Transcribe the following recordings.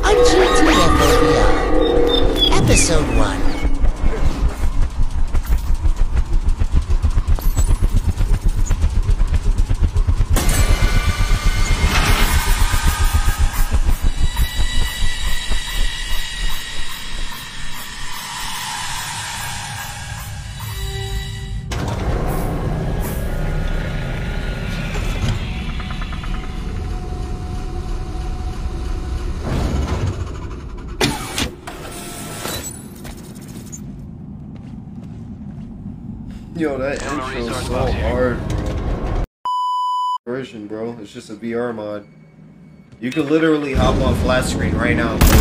on Gtfo Vr, Episode 1. Yo, that intro is so hard, bro. Version, bro. It's just a VR mod. You can literally hop on flat screen right now, bro.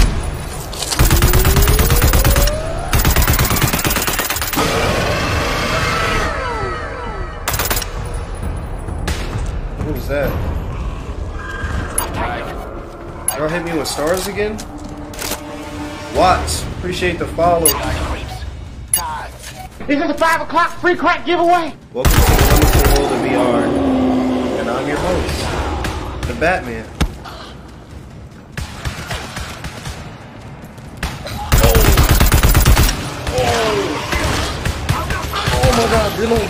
What was that? Y'all hit me with stars again? Watts, appreciate the follow. Is this a 5 o'clock free crack giveaway? Welcome to the wonderful world of VR. And I'm your host, the Batman. Oh my god, reload.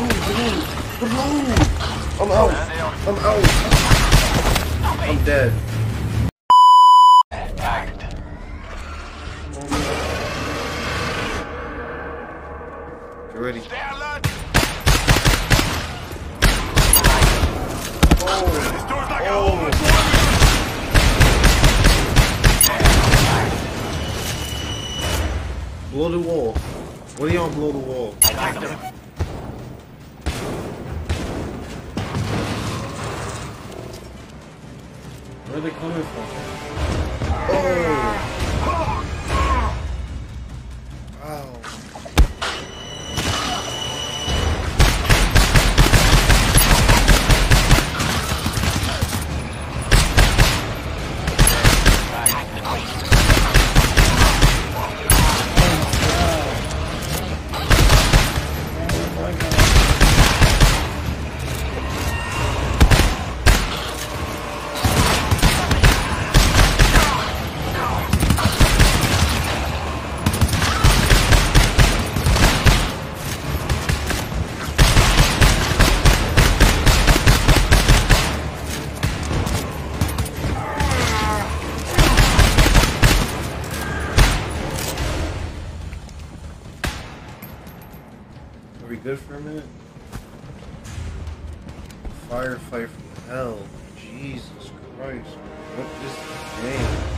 I'm out. I'm dead. You ready? Blow the wall. What do y'all blow the wall? Where are they coming from? Oh! Wow. Are we good for a minute? Firefight from hell. Jesus Christ. What is this game?